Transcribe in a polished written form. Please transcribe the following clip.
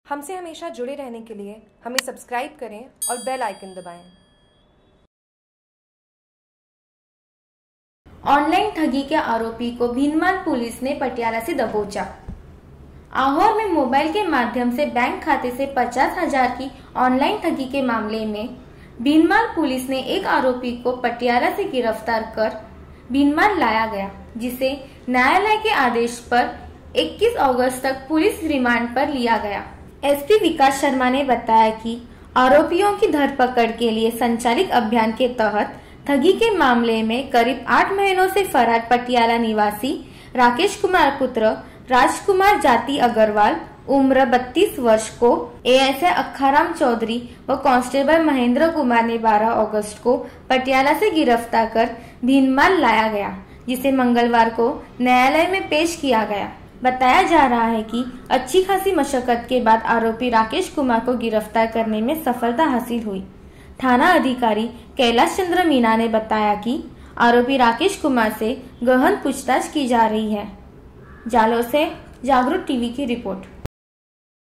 हमसे हमेशा जुड़े रहने के लिए हमें सब्सक्राइब करें और बेल आइकन दबाएं। ऑनलाइन ठगी के आरोपी को भीनमाल पुलिस ने पटियाला से दबोचा। आहोर में मोबाइल के माध्यम से बैंक खाते से 50,000 की ऑनलाइन ठगी के मामले में भीनमाल पुलिस ने एक आरोपी को पटियाला से गिरफ्तार कर भीनमाल लाया गया, जिसे न्यायालय के आदेश पर 21 अगस्त तक पुलिस रिमांड पर लिया गया। एसपी विकास शर्मा ने बताया कि आरोपियों की धरपकड़ के लिए संचालित अभियान के तहत ठगी के मामले में करीब 8 महीनों से फरार पटियाला निवासी राकेश कुमार पुत्र राजकुमार जाति अग्रवाल उम्र 32 वर्ष को एएसआई अखाराम चौधरी व कांस्टेबल महेंद्र कुमार ने 12 अगस्त को पटियाला से गिरफ्तार कर भीनमाल लाया गया, जिसे मंगलवार को न्यायालय में पेश किया गया। बताया जा रहा है कि अच्छी खासी मशक्कत के बाद आरोपी राकेश कुमार को गिरफ्तार करने में सफलता हासिल हुई। थाना अधिकारी कैलाश चंद्र मीना ने बताया कि आरोपी राकेश कुमार से गहन पूछताछ की जा रही है। जालोर से जागरूक टीवी की रिपोर्ट।